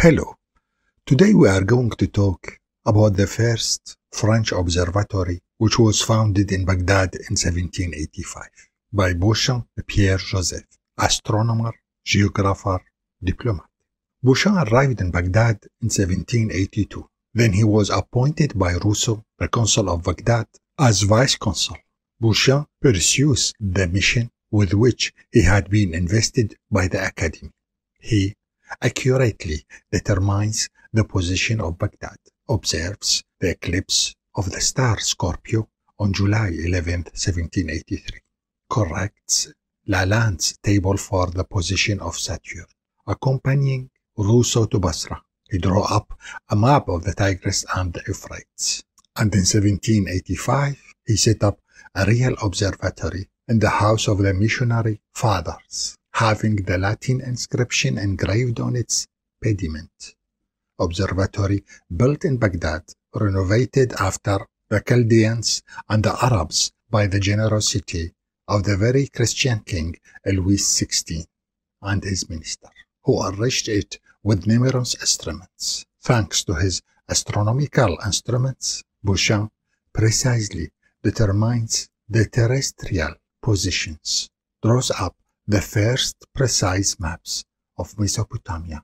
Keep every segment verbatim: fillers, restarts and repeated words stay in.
Hello, today we are going to talk about the first French observatory which was founded in Baghdad in seventeen eighty-five by Beauchamp Pierre, astronomer, geographer, diplomat. Beauchamp arrived in Baghdad in seventeen eighty-two. Then he was appointed by Rousseau, the consul of Baghdad, as vice consul. Beauchamp pursues the mission with which he had been invested by the Academy. He accurately determines the position of Baghdad, observes the eclipse of the star Scorpio on July eleventh, seventeen eighty-three, corrects Lalande's table for the position of Saturn. Accompanying Rousseau to Basra, he drew up a map of the Tigris and the Euphrates. And in seventeen eighty-five, he set up a real observatory in the house of the missionary fathers, having the Latin inscription engraved on its pediment. Observatory built in Baghdad, renovated after the Chaldeans and the Arabs by the generosity of the very Christian king Louis the sixteenth and his minister, who enriched it with numerous instruments. Thanks to his astronomical instruments, Beauchamp precisely determines the terrestrial positions, draws up the first precise maps of Mesopotamia,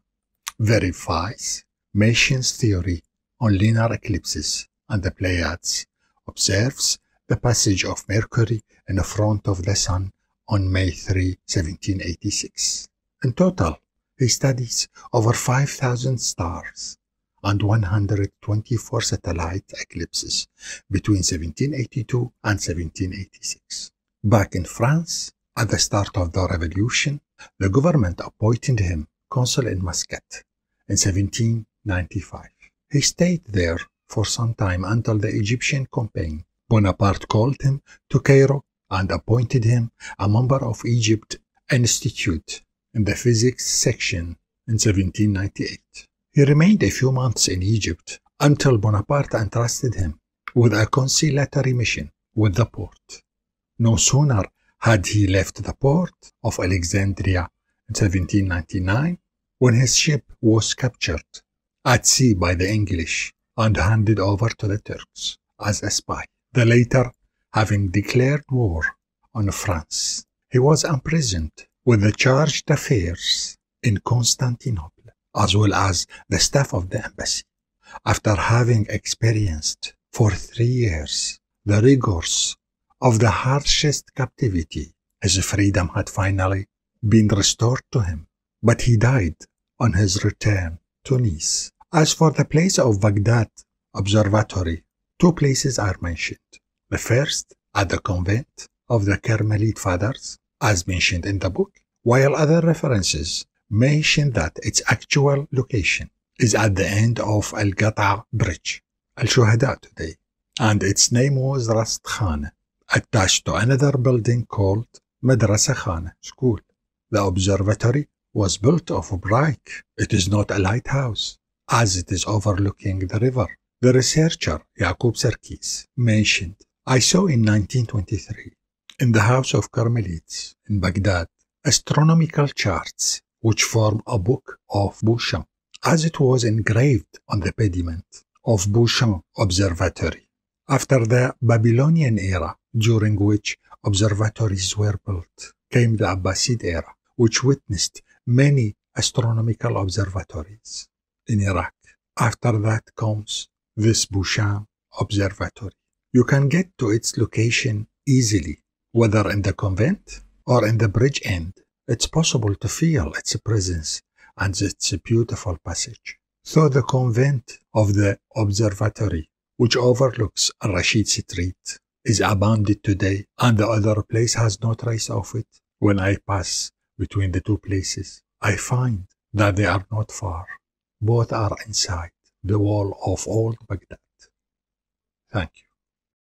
verifies Mason's theory on lunar eclipses and the Pleiades, observes the passage of Mercury in front of the Sun on May third, seventeen eighty-six. In total, he studies over five thousand stars and one hundred twenty-four satellite eclipses between seventeen eighty-two and seventeen eighty-six. Back in France, at the start of the revolution, the government appointed him consul in Muscat in seventeen ninety-five. He stayed there for some time until the Egyptian campaign. Bonaparte called him to Cairo and appointed him a member of Egypt Institute in the physics section in seventeen ninety-eight. He remained a few months in Egypt until Bonaparte entrusted him with a conciliatory mission with the port. No sooner had he left the port of Alexandria in seventeen ninety-nine when his ship was captured at sea by the English and handed over to the Turks as a spy, the latter having declared war on France. He was imprisoned with the chargé d'affaires in Constantinople, as well as the staff of the embassy. After having experienced for three years the rigors of the harshest captivity, his freedom had finally been restored to him, but he died on his return to Nice. As for the place of Baghdad Observatory, two places are mentioned. The first at the convent of the Carmelite Fathers, as mentioned in the book, while other references mention that its actual location is at the end of Al-Qata Bridge, Al-Shuhada today, and its name was Rast Khana, attached to another building called Madrasa Khana, school. The observatory was built of brick. It is not a lighthouse, as it is overlooking the river. The researcher Yaqub Sarkis mentioned, I saw in nineteen twenty-three, in the house of Carmelites in Baghdad, astronomical charts which form a book of Beauchamp, as it was engraved on the pediment of Beauchamp Observatory. After the Babylonian era, during which observatories were built, came the Abbasid era, which witnessed many astronomical observatories in Iraq. After that comes this Beauchamp Observatory. You can get to its location easily, whether in the convent or in the bridge end. It's possible to feel its presence and its beautiful passage. So the convent of the observatory, which overlooks Rashid Street, is abandoned today, and the other place has no trace of it. When I pass between the two places, I find that they are not far. Both are inside the wall of old Baghdad. Thank you.